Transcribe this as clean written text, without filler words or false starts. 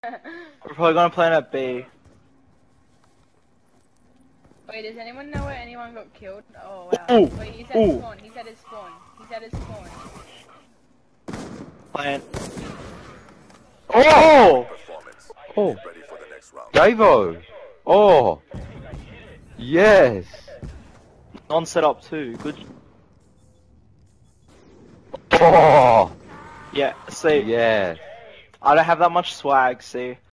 We're probably gonna plan at B. Wait, does anyone know where anyone got killed? Oh wow. Ooh, Wait, he's at his spawn. He's at his spawn. He's at his spawn. Plant. Oh! Oh! Davo! Oh! Yes! On set up too. Good. Oh! Yeah. See. Yes! I don't have that much swag. See.